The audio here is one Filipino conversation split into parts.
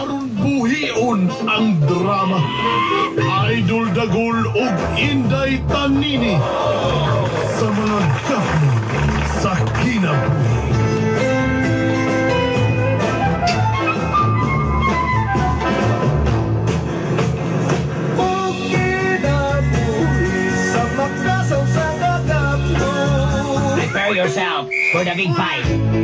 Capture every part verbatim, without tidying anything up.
aron buhion ang drama. Idol Dagol ug Inday Tanini sa mga gahmo sa kinabuhi. Prepare yourself for the big fight.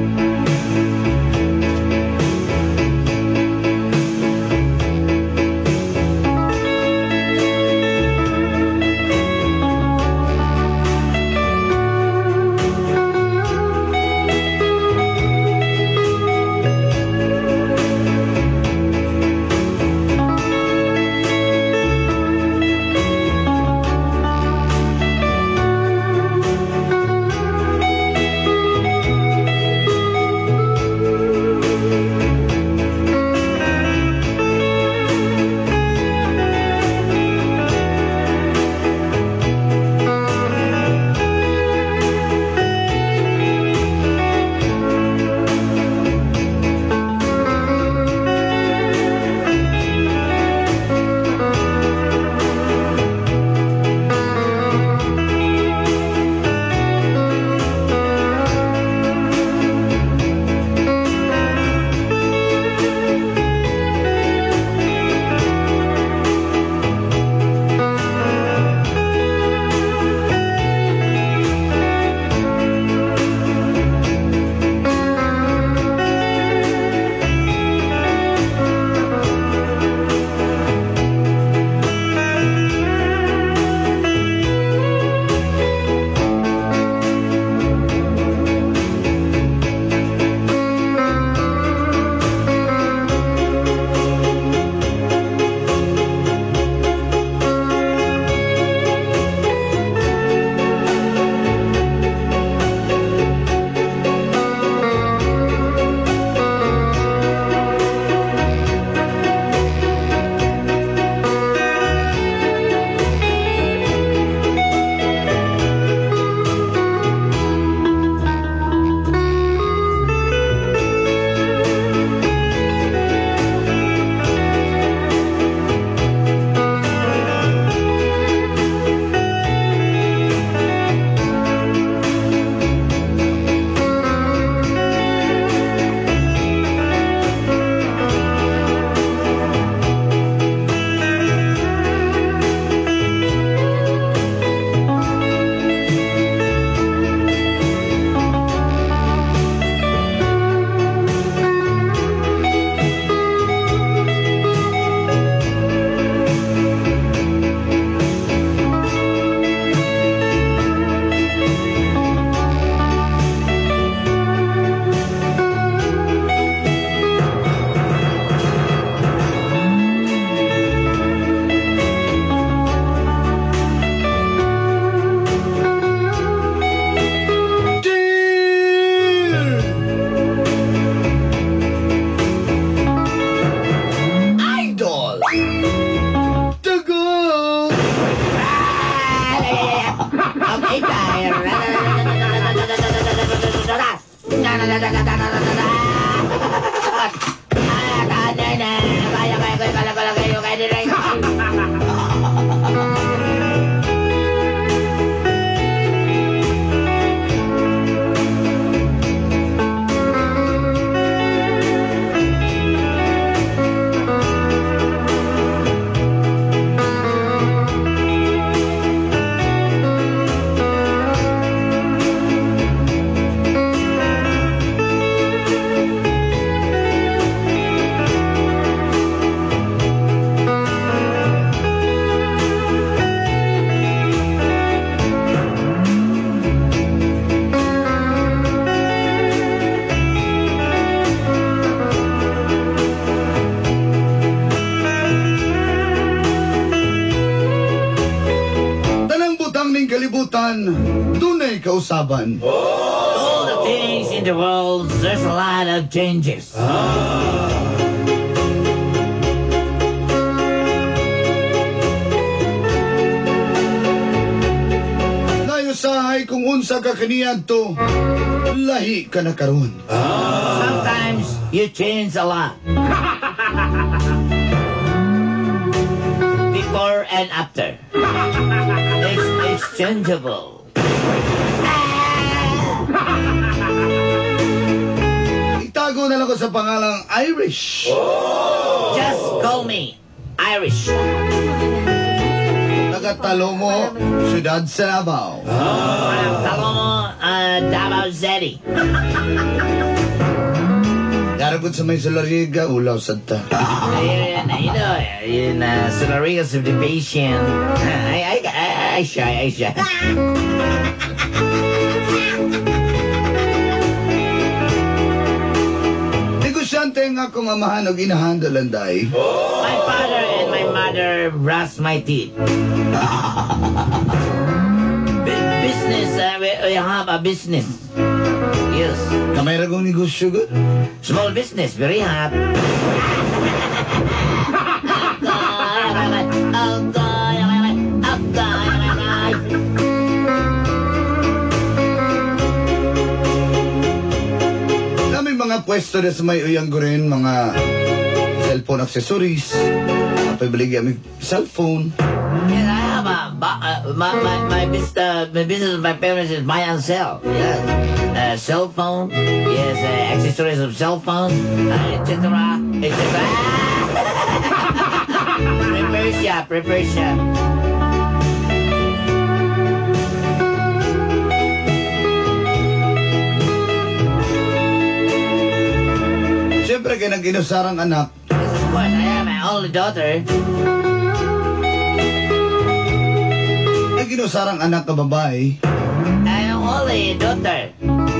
kalibutan, dunay kausaban. All the things in the world, there's a lot of changes. Usahay kung unsa ka kaniadto, lahi ka na karon. Sometimes you change a lot. Before and after. It's exchangeable. Itago na lang ko sa pangalang Irish. Just call me Irish. Taga-Talomo, Ciudad sa Davao. Walang talo mo, uh, Davao City. Garabot sa may Solariga, ulaw sa ta. Ayun, you know, yun, uh, Solariga subdivision. I, I, I, I shy, I shy. Negosyante nga akong amahan o ginahandle day. My father and my mother brush my teeth. B- business, uh, we, we have a business. Yes. Kamay ragong negosyo gud. Small business, very hot. May mga pwesto na sa may uyang rin, mga cellphone accessories. Pabaligi kami cellphone. Yes, I have a, ba- uh, my, my, my, business, my business of my parents is buy and sell. Yes. Uh, cell phone, yes, uh, accessories of cell phone, uh, et cetera, et cetera. Repair shop, repair shop. Siyempre, kaya nang ginusarang anak. Yes, of course, I have my only daughter. Ay ginusarang anak na babae. I'm only daughter.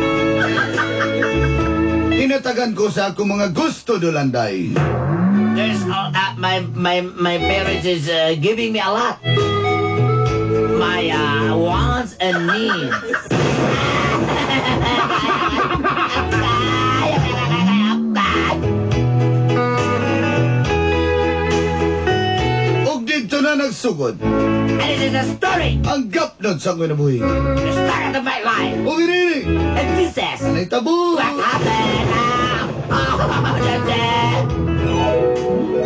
Inatagan ko sa akong mga gusto dolanday. There's uh, uh, my my my parents is uh, giving me a lot. My uh, wants and needs. Og dito na nagsugod. And it is a story. Ang gapnod sa akong nabuhi. The start of my life. O ginirig. And this is Anay tabo. what happened. Oh, that's it.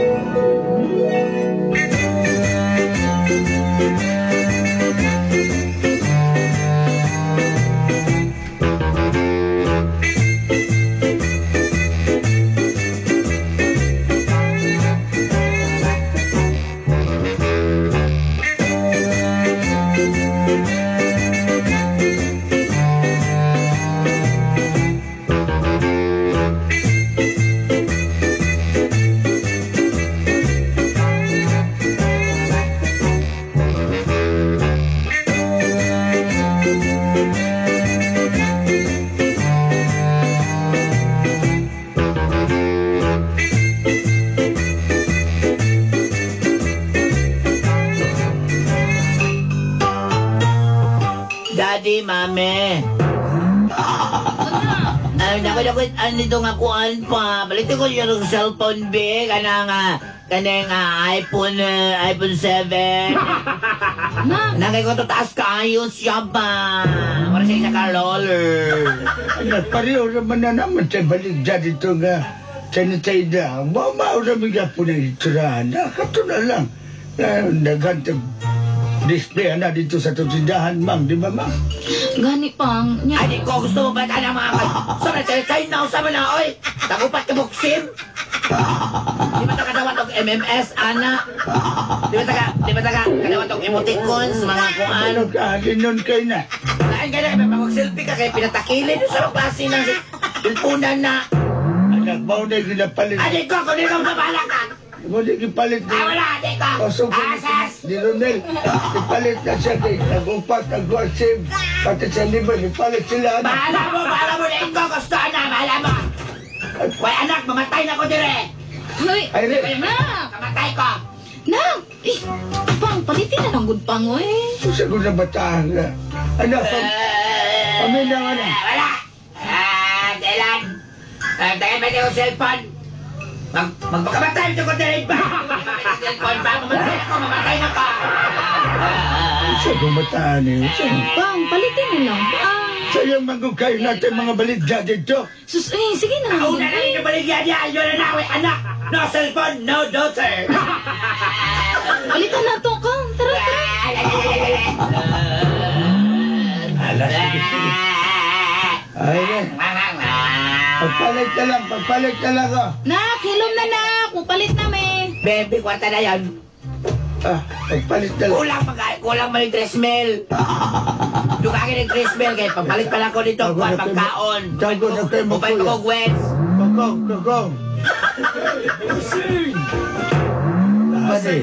Daddy, mami. Ay, naku, naku, ano ito nga kuan pa. Balitin ko yung cellphone, big. Kana nga, kana nga iPhone, uh, iPhone seven. Nangay ko to taas kaayos siya ba? Wala siya isa ka roller. Anak, pareho naman na naman sa baligya dito nga. Sanitayda. Mamaw na mga po na iturahan. Nakato na lang. Nagantag display na dito sa tutindahan, ma'am. Di ba, ma'am? Gani pang. Nya. Ay, di ko gusto mo ba ka na mga kay... Sama na, tayo na, sama na, oy. Tagupat ka buksim. Di ba taga dawat og M M S, ana? Di ba taga, di ba taga, kadawat og emoticons, mga kung ano. Ano ka? Linon kayo na. Kain ka na, mag-selfie ka, kaya pinatakilin sa klase ng pilpunan na. Anak, mo na ginapalit. Adik ko, kung ikaw na bahala ka. Mo na gipalit. Ay, wala, adik ko. Pasok ko Asas. ni Ronel. Ipalit na siya kay nag-upat, nag-wasib. Pati sa liban, ipalit sila. Bahala mo, bahala mo na ikaw, gusto na, bahala mo. Why, anak, mamatay na ko dire. Hoy, Ay, Re. na. Kamatay ko. Na. Eh, pang, palitin na lang good pang, oy. Sa ko na batahan nga. Anak, pag... Amin na, anak. Wala. Ah, Dylan. Ah, tagay ba yung cellphone? Mag magpakamatay ito ko dire ba? Cellphone ba? Mamatay na ko, mamatay na ko. Sa ko batahan eh. Sa Pang, palitin mo lang. Ah, sayang magugay natin mga baligya dito. sus, eh, sige na. Kauna na rin yung baligyan niya. Ayun na na, we, anak. No cellphone, no daughter. Palitan na to, Kong. Tara, tara. Ala, sige, sige. Ayan. Pagpalit ka lang, pagpalit ka lang, oh. Nak, hilom na, nak. Mupalit na, me. Baby, kwarta na yan. Ah, pagpalit ka lang. Kulang mag kulang man yung tresmel. Dukagin yung tresmel kay pagpalit pa lang ko dito Tago kuwan na kayo- pagkaon. tago na kayo Mupay magkuya. ko gwets. Kagong, kagong. Bani.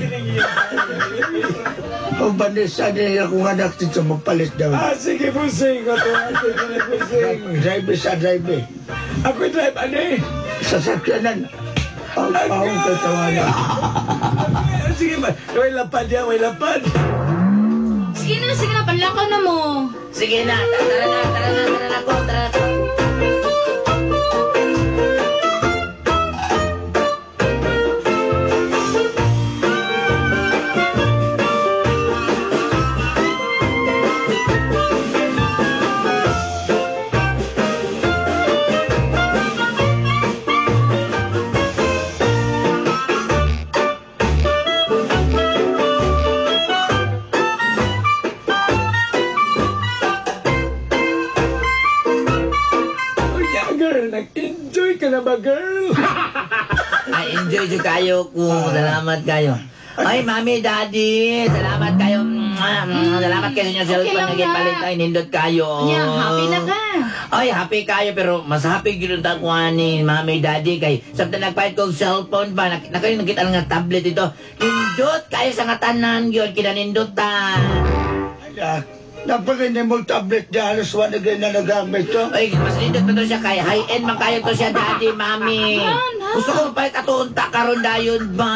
O bani, sana yung akong anak dito mapalit daw. Ah, sige, pusing ko to. Sige na, pusing. Drive sa drive. Ako drive, ano eh? Sasakyanan. Ang pahong katawanan. Ah, sige ba? May lapad yan, may lapad. Sige na, sige na. Panlakaw na mo. Sige na, tara na, tara na, tara na ko, tara na. Oh, yeah, girl. Nag-enjoy ka na ba, girl? Ay, enjoy jo kayo ko. Salamat kayo. Ay, mami, daddy, salamat kayo. Mwah, mwah, Salamat kayo sa inyo cellphone lang na gipalit na. ay nindot kayo. Yeah, happy na ka. Ay, happy kayo pero mas happy gid ta ko ani mami, daddy kay sabta nagpalit ko og cellphone ba nak nakayo nakita lang nga tablet ito. Nindot kayo sa nga tanan gyud kinanindotan. Anak, napaganda mo tablet dyan. Alas wala na nagamit to. Ay, mas nindot pa to siya kay high-end man kayo to siya, daddy, mami. Ano? Gusto ko mapalit ato unta karon dayon ba?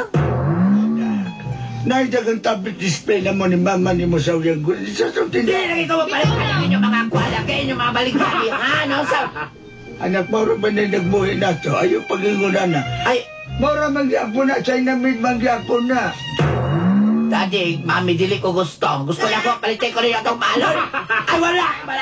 Naidagang tablet display na mo ni mama ni mo sa uyang gulo. Sa sa Hindi tindahan. lagi ko mapalit ka lang inyong mga kwala kayo inyong mga balikari. Ha, no? Sa... Anak, mauro ba na nagbuhi na to? Ayaw pagingunan na. Ay, Maura mangyapon na. China made mangyapon na. daddy, mami, dili ko gusto. Gusto na ko, palitin ko rin itong balon. Ay, wala! Wala!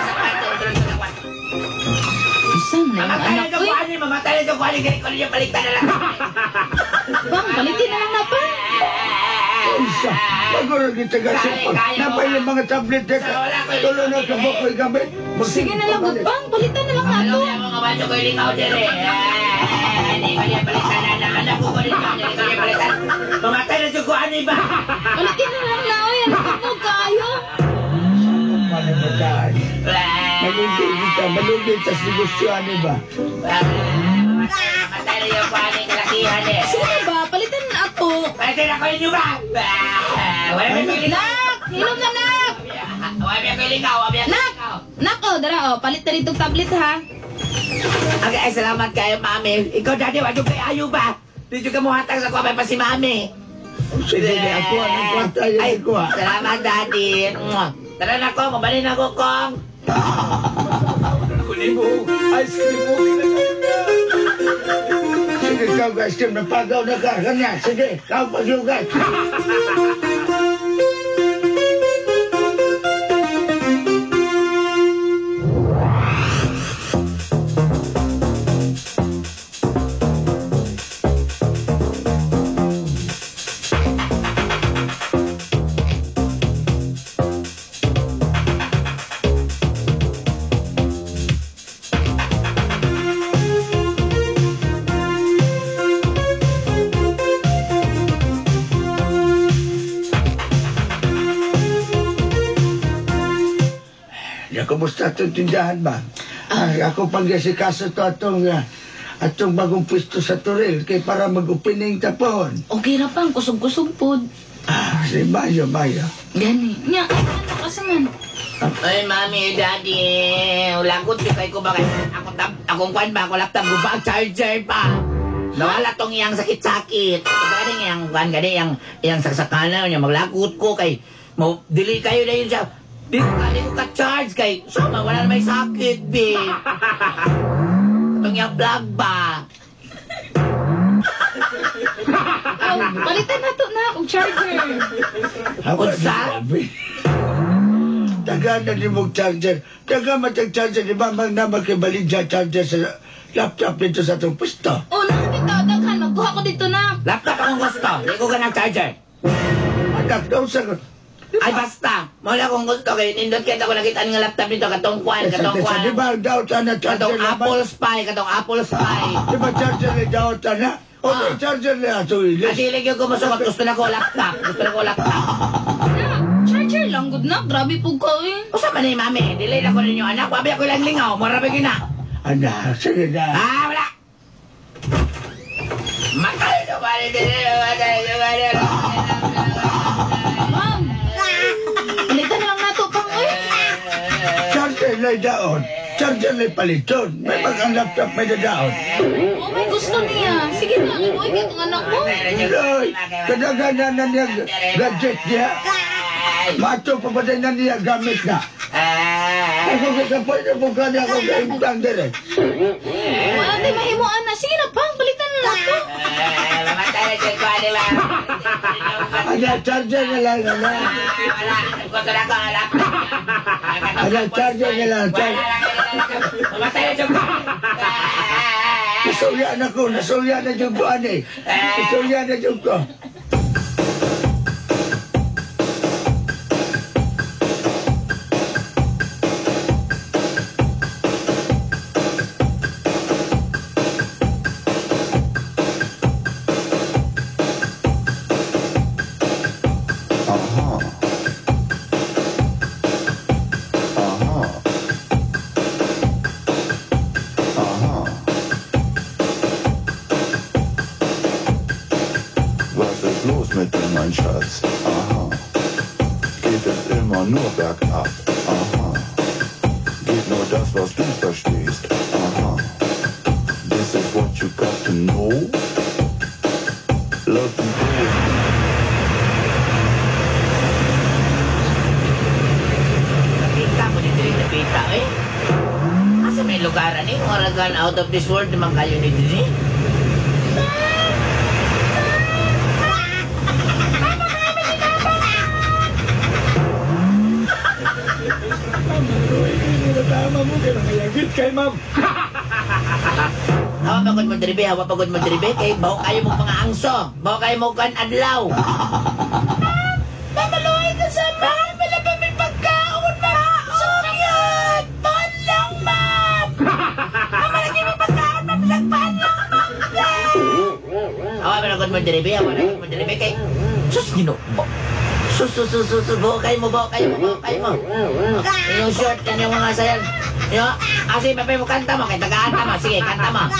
Isan na yung Mamatay na anak itong ko. kuhanin, mamatay na itong kuhanin. Dili ko rin yung palitan na lang. Bang, palitin na lang na pa. Isa, maguro kita gasipag. Napay yung mga tablet na ka. Tulo na ka ba ko'y gamit? Sige na lang, Bang. Palitan na lang na Ano to. yung mga baso ko ilingaw din eh. Hindi ko niya palitan na lang. Anak ko ko rin yun. Hindi ko niya palitan. Mamatay na itong kuhanin ba? Palitin na lang na. Oy, anak mo kayo. Malamatan. Malugi kita, malugi sa negosyoan ba? Mamatay na yung kuhanin kalakihan eh. Sige na ba? Palitan na ako. Palitin ako inyo ba? Wala may piling. Nak! Hilom na, nak! Wala may piling ka. Wala may Nak! Nak, oh, dara, oh. Palit na rin itong tablet, ha? Okay, ay, salamat kayo, mami. Ikaw, daddy, wala kayo ayaw ba? Dito ka mo hatang sa kuwabay pa si mami. Sige na ako, ang kwanta yun Ay, ko. salamat, daddy. Mwah. Tara na, Kong. Mabalin ako, Kong. Kunin mo. Ice cream mo. Sige, ikaw guys, Tim, napagaw na ka. Ganyan, sige, ikaw pag-yugat. Ya, kumusta itong tindahan ba? Ah, ako pag-asikaso to atong, ah, atong bagong pwesto sa Turil kay para mag-opening tapon. Okay na pang, kusog-kusog po. Ah, si Mayo, Mayo. Gani. Nya, ay, ano kasi man. Ay, mami, daddy. Lagot ko kayo ko ba kayo? Ako, tab, akong kwan ba? Ako laptop ko ba? Charger pa. Nawala tong iyang sakit-sakit. Gani yang kwan, gani yang, yang saksakana. Yung maglagot ko kay, mo, dili kayo na yun siya. Di ko ka, di ko ka-charge kay, sama, wala na may sakit, babe. Itong yung vlog ba? Oh, palitan na to na, og charger. Unsa? Taga na ni mong charger. Taga matag-charger, di ba? Mang naman kay baligya charger sa laptop nito sa itong pwesto. Oh, nakakita, daghan dito na. Laptop akong gusto. Hindi ko ka ng-charger. Anak daw sa... Ay, basta. Mula kung gusto kayo, nindot kayo ako nakita nga laptop nito, katong kwan, katong kwan. Di ba daw sana charger Katong naman? Apple Spy, katong Apple Spy. Di ba charger na daw sana? O Ah. di charger na ito ilis. Asilig yung gumusugot, gusto na ko laptop. Gusto na ko laptop. Na, charger lang, good na. Grabe po ka eh. Usa man ni mami, delay na ko ninyo anak, wabi ako lang lingaw, marami ko na. Anak, sige na. Ah, wala. Makay na ba ni makay na ba ni Ma'am, palitan na lang nato pang eh. Charger na daon. Charger na paliton. May pag-ang laptop may dadaon. Oh, may gusto niya. Sige na, ibuhay ka ang anak mo. Loy, kadaganan na niya gadget niya. Macho pa ba na niya gamit na? Ako kasapay na po ka niya ako kaimtang dire. Wala tayo mahimuan na. Sige na, pang, palitan na nato. Mamatay na dyan ko, di ba? Ada charger na lang na. Wala, gusto na ko laptop. Ada charger na lang. Mamatay na dyan ko. Nasulya na ko, nasulya na yung ko ani. Nasulya na yung ko. Was ist los mit dir, mein Schatz? Aha. Geht es immer nur bergab? Aha. Geht nur das, was du verstehst? Aha. This is what you got to know? Love you doing. Nakita mo ni Diri nakita eh. Asa may lugaran eh, oragan out of this world naman kayo ni Diri. Tama mo, kaya nangayagit kay ma'am. Hawa pagod mo Diri, hawa pagod mo Diri, kay bawo kayo mo mga angso, bawo kayo mo kan adlaw. Mamaluhay ka sa bahay, wala pa may pagkaon na. Sumiyot, pan lang ma'am. Mamalagi may pagkaon, mabilang pan lang ma'am. Hawa pagod mo Diri, hawa pagod mo Diri, kay sus gino, sus sus sus sus, bawo kayo mo, bawo kayo mo, bawo kayo mo. Yung short, yan yung mga sayan. Yo, asi pepe mo kanta mo, kay taga-anta mo. Sige, kanta mo.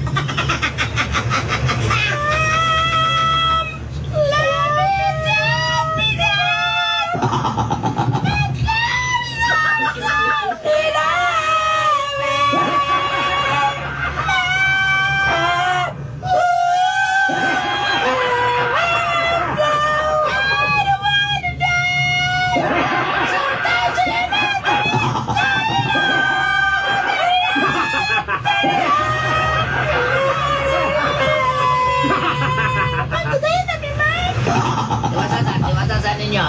Iwasan, iwasan sa ninyo.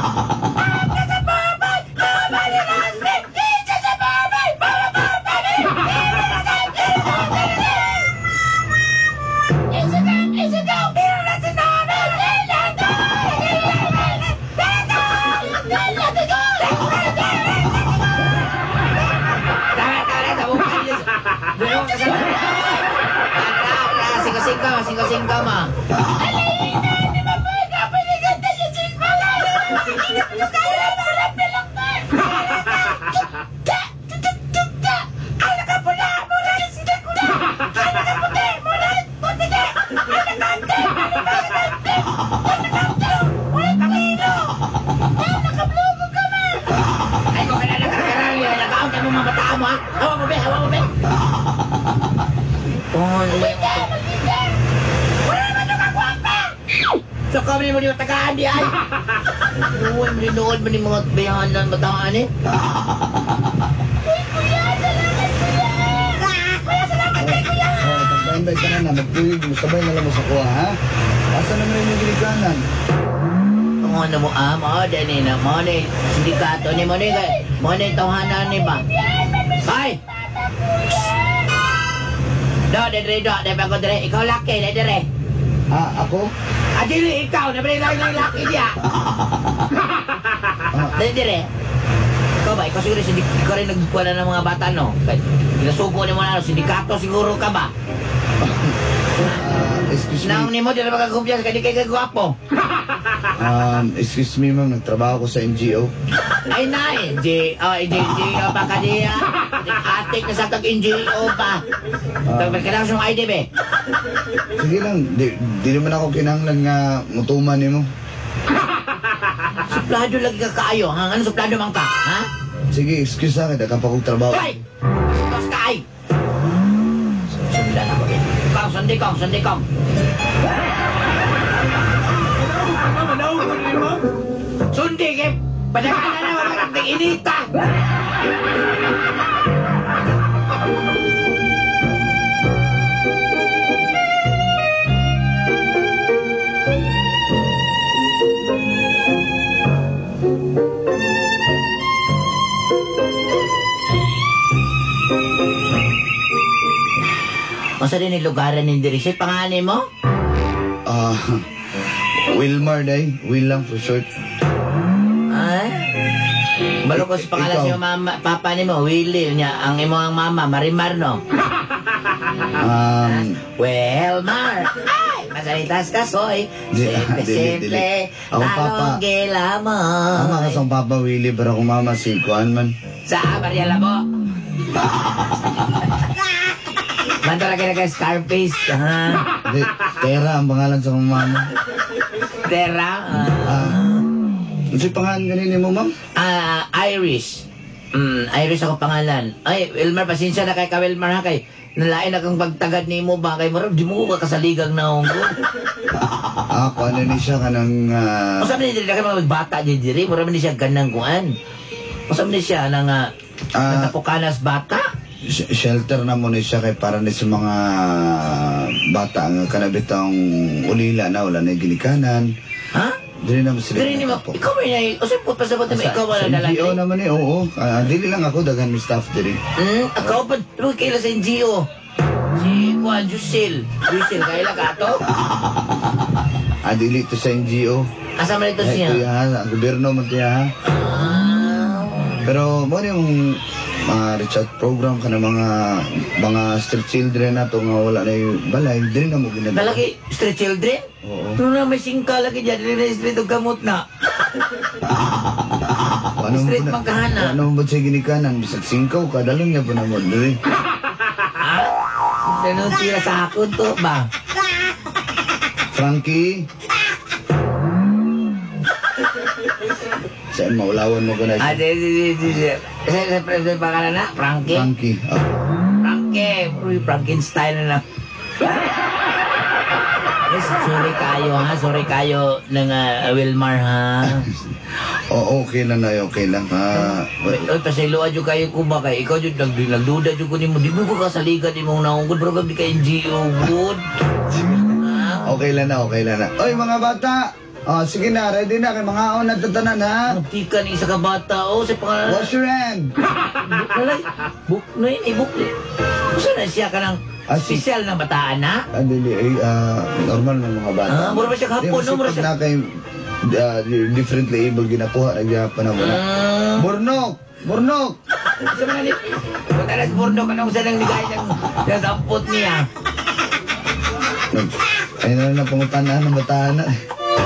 Singkaw, singkaw, singkaw mo. Ay, kung kailan nagkakaral yun, nag-out na mo mga bataan mo, ha? Hawa mo, be, hawa mo, be. Oh, so kami mo yung tagaan di ay. Uy, malinood mo ni mga bayahan ng bataan eh. Uy, kuya, salamat kuya. Kuya, salamat kay kuya. Oh, pagbayambay ka na na, magtuig mo, sabay na lang mo sa kuha, ha? Asa naman rin yung gilikanan? Ang ano mo, ah, mo, dyan na, mo, ni, sindikato ni mo, ni, mo, ni, tawhanan ni ba? Hoy! Do, dedre, do, dedre, ako, dedre, ikaw laki, dedre. Ah, ako? Ah, dili, ikaw, nabili lang ng laki niya. Dali, dali. Ikaw ba, ikaw siguro, sindik, ikaw rin nagkuha na ng mga bata, no? Pinasuko ni mo na, sindikato siguro ka ba? Ah, excuse Naong me. ni mo, di na magkakumpiyan, kaya di kayo kagwapo. Um, excuse me, ma'am. Nagtrabaho ko sa N G O. Ay, na, N G O, N G O pa ka niya. Atik na sa tag-N G O pa. Tapos kailangan siyang I D, be. Sige lang. Di, di naman ako kinanglan nga mutuman ni mo. Suplado lagi ka kaayo, ha? Ano suplado mang ka, ha? Sige, excuse na kita kapag kong trabaho. Hoy! Tapos ka, ay! Sundan ako, be. Kong, sundi kong, sundi kong. Manaw ko ni ma'am. Sundi, ke. Padakanan na, wala kang inita. Masa din yung lugaran ng dirigit? Pangalan mo? Ah, Wilmar day. Will lang for short. Ay? Balo ko sa pangalan Ikaw. siya mama, papa ni mo, Willie niya. Ang imo ang mama, Marimar, no? Um, Well, Mar. Ay, masalitas ka, soy. Di- Simple, dili, simple. dili. Ako, Papa. Talong gila mo. ama ka sa Papa Willie, pero kung mama si Kuan man. Sa Maria Labo. Manto lagi na kay Scarface. Ha? Di, Tera ang pangalan sa kong mama. Terra. Ah, ano si pangalan ganun mo, ma'am? Ah, Irish. Mm, Irish ako pangalan. Ay, Wilmar, pasensya na kay ka Wilmar, ha? Kay nalain na kang pagtagad ni mo ba? Kay Maro, di mo ka kasaligang na ako. Ah, kung ano ni siya kanang... ah, Masa man diri na kay mga bata di diri, mura man ni siya ganang kuan. Masa man ni siya nang uh, Ah. natapukanas bata. sh- shelter na mo ni siya kay para ni sa mga bata nga kanabitang ulila na wala na ginikanan. Ha? Dili na mo sila. Diri ni mo. nakapo. Ikaw man ay, o sa pasabot mo Sa- ikaw wala sa na N G O lang. naman eh, oo. Ah, dili lang ako, daghan mi staff diri. Hmm, ako pa pero kaila sa N G O. Si Juan Jusil. Jusil kaila ka to? Ah, dili to sa N G O. Asa man ito Eh, ito siya? ya, ang gobyerno man to ya, ha. Ah. Pero mo yung mga recharge program ka ng mga mga street children na to nga wala na yung balay, dili na mo ginagawa. Lalaki, street children? Oo. Ano na may singka lagi dyan, dili na street o gamot na. Ano mo Street ba- magkahana. Ano mo ba siya ginikanan? Bisag singkaw ka, dalon niya po na mo dili. Ha? Ganun tira sa akon to ba? Frankie? Saan maulawan mo ko na Ah, siya? di, di, di, di, di. Kasi, sa president pangalan na? Frankie? Frankie. Ah. Frankie! Uy, Frankenstein na lang. Yes, sorry kayo ha, sorry kayo ng uh, Wilmar ha. Oo, okay lang na, okay lang. Ah, Uy, pasiluan dyan kayo ko ba kay ikaw dyan, nag, nagduda dyan ko ni mo, di mo ko kasaligan, di mo naunggod, pero gabi ka N G O, good. Ha? okay lang na, okay lang na. Oy, mga bata! Oh, sige na, ready na kay mga on na tatanan, ha? Muntika ni isa ka bata, oh, sa pangalan. Wash your hand! Nalay, book na yun, eh, book na yun. Gusto na siya ka ng Ah, si- special na bataan, ha? Ah, dili, eh, ah, normal ng mga bata. Ah, mura ba siya kahapon, Di, no? Mura masipag siya- na kay ah, differently able ginakuha, nagyapan na mo na. Ah, Burnok! Burnok! sa mga nip, punta na sa Burnok, anong sa nang ligay ng ng sampot niya? Ayun na lang na pangutanan ng bataan na.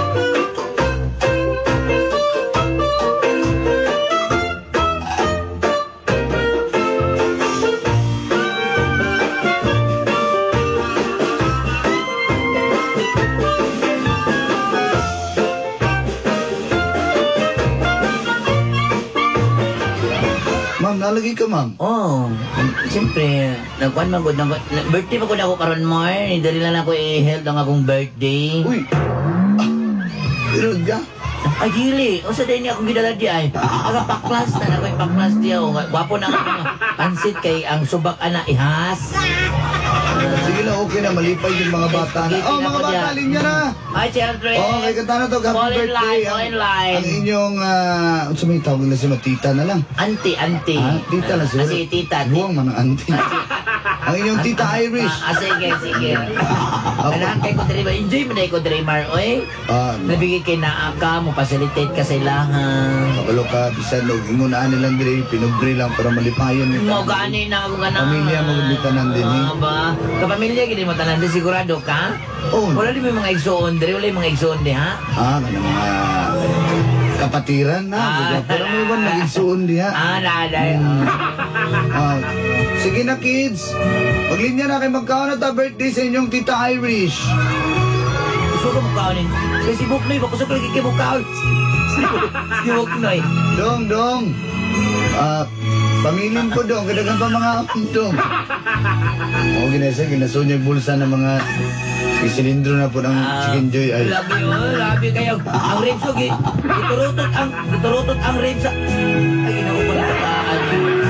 Ma'am, nalagi ka, ma'am. Oh, siyempre, nagkuhan man ko, nag, na- birthday pa ko na ako karon mo, eh. Dali lang ako i-held ang akong birthday. Uy! Ah, irod ka? Ay, dili. O sa day niya akong gidala di ay. Aga paklas na na ko yung paklas diya. O, wapo na ako mga pansit kay ang subak ana ihas. Sige lang, okay na. Malipay yung mga bata na. Oh, mga bata, linya na! Ay, children. Oh, kay kanta na to. Happy Fall in birthday. line, fall Ang, in line. ang inyong, ah, uh, sumay tawag nila si Matita na lang. Auntie, auntie. Ah, tita lang Ah, siguro. si tita. Buwang man ang auntie. Ah, si- Ang inyong tita Irish. Ah, ah, sige, sige. Kailangan kay ko diri ba? Enjoy mo na ko diri, Mar, oy. Ah, Nabigay kay naa ka, mo facilitate ka sa ilahan. kabalo ka, bisan og ingunaan nilang diri, pinugri lang para malipayon nito. Mo gani na ako gana. Pamilya mo gud tanan din eh. Ah, ba? Kapamilya gini mo tanan din sigurado ka? Oo. Wala di mo mga igsoon diri, wala yung mga igsoon di ha? Ah, kanang mga kapatiran na. Ah. Pero may iwan nag-igsuon diha. Ah, nada. Ah, sige na kids. Maglinya na kayo magkaon na ta birthday sa inyong tita Irish. Gusto ko mukhaonin. Sa sibuk noy, bako sa lagi kay mukhaon. Sibuk noy. Dong, dong. Ah, pamilin ko dong. Kadagan pa mga amon dong. Oo, ginasa. Ginasunyag bulsa ng mga isilindro na po ng Chicken Joy. Ay, Labi, oh, labi kayo. Ang ribs, oh, gi- giturutot ang, giturutot ang ribs. sa- Ay, ginaupan na tataan.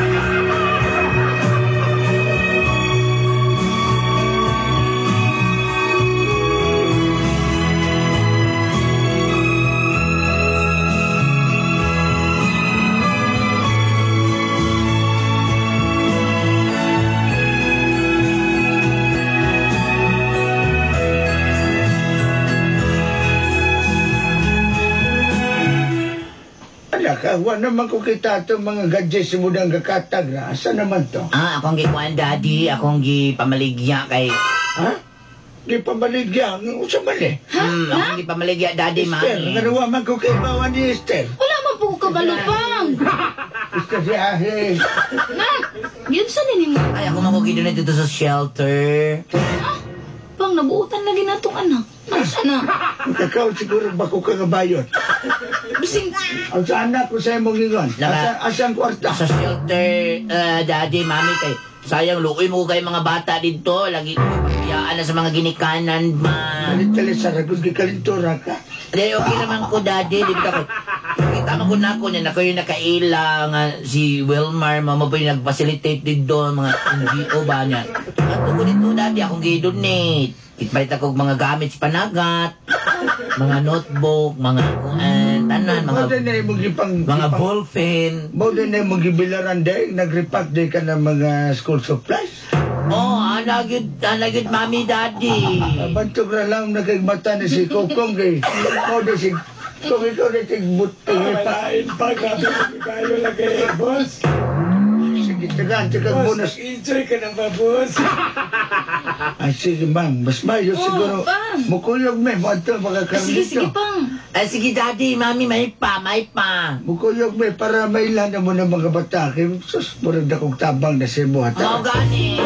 Ala ka, wa naman ko kita itong mga gadgets mo ng kakatag na. Asa naman to? Ah, akong gikuan, daddy. Akong gipamaligya kay... Ha? Di pa baligyan. Usa man eh. Hmm, akong gipamaligya, daddy, Esther, mami. naruwa man ko kay bawa ni Esther. Wala man po ko kabalupang. Esther si Ahe. Na, yun sa nini mo. Ay, ako makugido na dito sa shelter. Ah, pang nabuutan lagi na itong anak. Asa na? Ikaw siguro bako ka ngabayot. Bising, Ang sa anak ko sa imong ingon. Naka- Asa, asang kwarta. Sa shelter, ah, daddy, mami, kay... Sayang, luoy mo kay mga bata dito. Lagi ko papayaan na sa mga ginikanan, ma. Kalit-kalit sa ragod kay kalintura ka. Di, okay naman ko, daddy. Di ba ko? Nakita mo ko na ako niya. Ako yung nakaila nga si Wilmar. Mama po yung nag-facilitate dito. Mga N G O ba niya. At ko dito, daddy. Akong gidonate. Itpalit ako mga gamit sa panagat. Mga notebook. Mga kuan. Tanan. Mga, Mo din na imong gipang... mga gipang- ballpen. Mo din na imong gibilaran day. Nag-repack day ka ng mga school supplies. Oh, anagid, anagid, mami, daddy. Abantog na lang nagkagmata na si Kokong kay. Mo din si... Kung ikaw na si Butong ipa... Lain pa, grabe kayo lagi, boss. Sige, tagaan, tagaan Boss, bonus. enjoy ka na ba, boss? Ay, sige, ma'am. Mas mayo Oo, siguro. pang. Mukuyog, me. Mo ito, mga sige, sige karnito. pang. Ay, sige, daddy, mami, may pa, may pa. Mukuyog, me. Para mailan na mo ng mga bata. Kaya, sus, murag na kong tabang na si mo. Mga gani.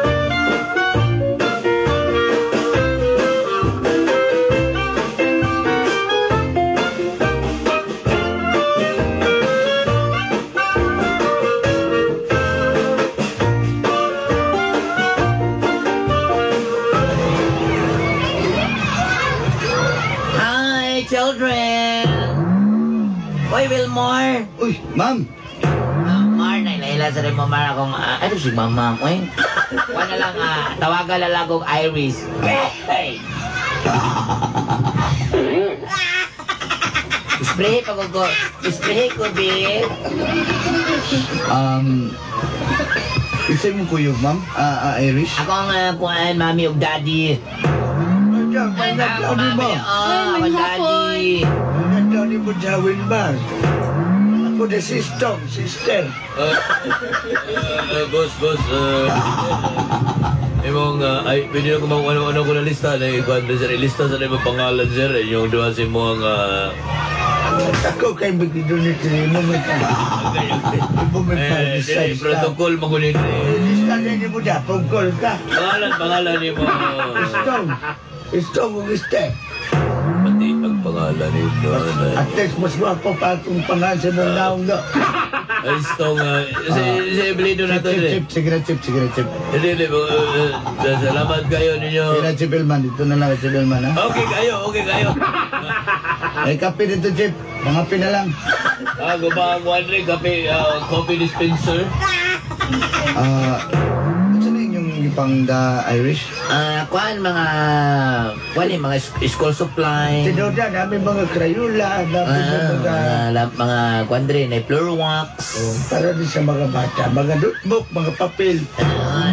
Hi, children. Hoy, Wilmore. uy, ma'am. Ah, Mar, nailahila sa rin mo, Mar, akong, ah, ano si Mama, oy? Wala lang, ah, tawagan na lang kong Iris. Hey! Spray pa ko ko. Spray ko, babe. Um, isay mo kuyog, ma'am? Ah, ah, Irish? Ako ang uh, kuhaan, mami, o daddy. Diyan, may Ako, nagtaw ni mo. mami, oh, ako, Ay, daddy. May nagtaw ni mo sa Wilmar. Ako na si Stong, sister. Uh, boss, boss, uh, imong, uh, ay, pwede na kung ano-ano ko na lista, na ikuhan na sir, ilista sa mga pangalan, sir, eh, yung doon sa mga, uh, Ako kay magdidunit ni mo may ka. Ibo may pa. eh, dili, protocol, magunin, eh, Lista na ni mo dyan, pungkol ka. pangalan, pangalan ni mo, Stong. Stong ang step. pati ang pangalan ni mo, At least mas wapo pa akong pangalan sa mong naong no. ay, stong, uh, si, si Ebelido na to, Chip, eh, chip, sige na, chip, sige na, chip. hindi, hindi, uh, uh, salamat kayo ninyo, Sige na, chip, Elman. Dito na lang, chip, Elman, ha? okay kayo, okay kayo, Ay, kape dito, chip. Pangapi na lang. ah, gumang one ring, kape, uh, coffee dispenser, Ah, ano na inyong ipang the Irish? Ah, kuhaan, mga, kuhaan, eh, mga sk- school supply. Tinoda namin mga Crayola, namin Ah, mga... mga, la- mga, kuhaan rin, ay floor wax. Para din sa mga bata, mga notebook, mga papel. Ah, na mga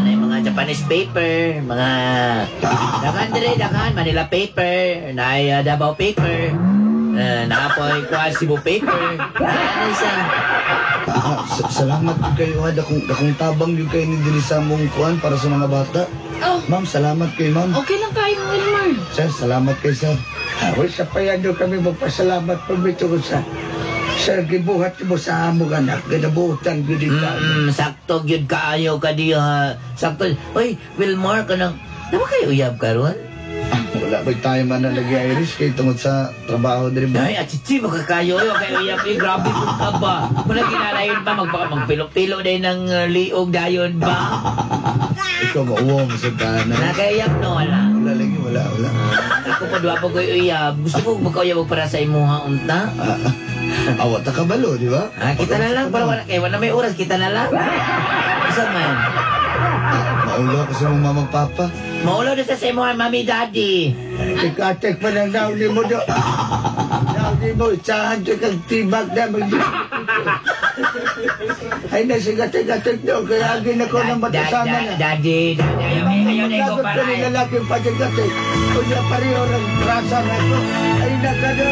Japanese paper, mga dakan dire, dakan, Manila paper, na uh, Davao paper, uh, naapoy kwa Cebu paper. Ano isa? Ah, sa- salamat yun kayo ha. Dakong, dakong tabang yun kayo ni dili sa mong kuan para sa mga bata. Oh, Ma'am, salamat kayo, ma'am. okay lang kayo, Wilmar. Sir, salamat kayo, sir. Away sa payado kami magpasalamat pamito ko sa sa gibuhat mo sa among anak. Ganabutan gid ka. Mm, sakto gyud kaayo ka diha. Sakto. Oy, Wilmar ka nang Dawa kayo uyab karon? Ah, wala ba tayo man na nag-Irish kayo tungod sa trabaho din mo? Ay, achichi mo kakayo. Oy, kayo uyab eh. Grabe po ka ba? Kung naginalayon ba, magpaka magpilo-pilo din ng uh, liog dayon ba? Ikaw mauwa mo sa tahanan. Nakayap no, wala. Wala lagi, wala, wala. Ako pa duwa pa ko uyab. Gusto ko magkauyab para sa imuha unta. Ah, ah, awat na kabalo, di ba? Ah, kita na lang para wala kay wala may oras kita na lang. Isa man. Ah, maulaw ko sa mong mamang papa. Maulo na sa sa imuha, mami, daddy. Tikatek pa ng nauli mo do. Nauli mo, itsahan siya kang tibag na mag Ay, nasigatek-gatek do. Kaya agin ako ng matasama Da- na. da- Daddy, daddy, ayaw ayaw ayaw na ikaw Dapat para. ka rin lalaking pagkagatek. Kung niya pareho ng rasa na ito, ay nakado.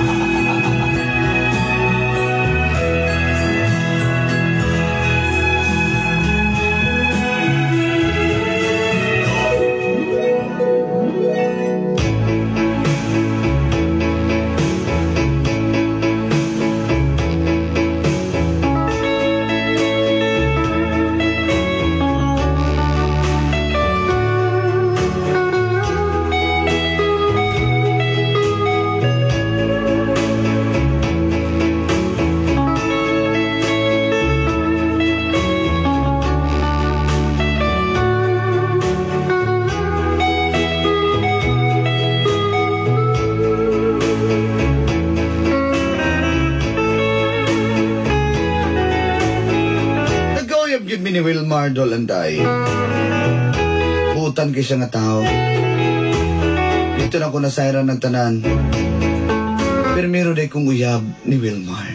Nagkauyab yun mi ni Wilmar Dolanday. Butan kay siya nga tao. Dito na ko nasayran ng tanan. Pero meron day kong uyab ni Wilmar.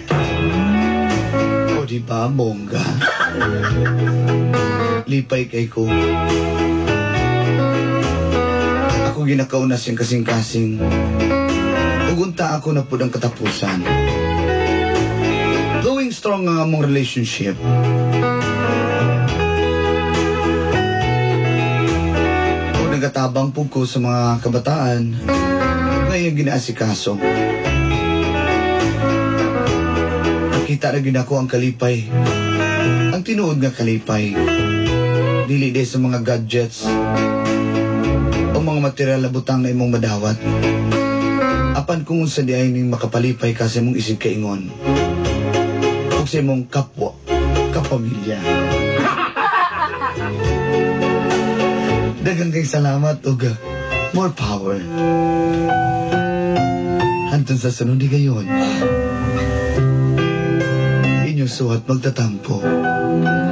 O di ba, bongga? Lipay kay ko. Ako ginakaunas yung kasing-kasing. Ugunta ako na po ng katapusan. Going strong ang among relationship. O nagatabang po ko sa mga kabataan. Ngayon ginaasikaso. Nakita na ginako ang kalipay. Ang tinuod nga kalipay. Dili day sa mga gadgets o mga material na butang na imong madawat. Apan kung unsa di ay ning makapalipay kasi mong isig kaingon. Ug sa imong kapwa, kapamilya. Daghang kay salamat ug uh, more power. Hantun sa sunod di gayon. Inyong suhat magtatampo.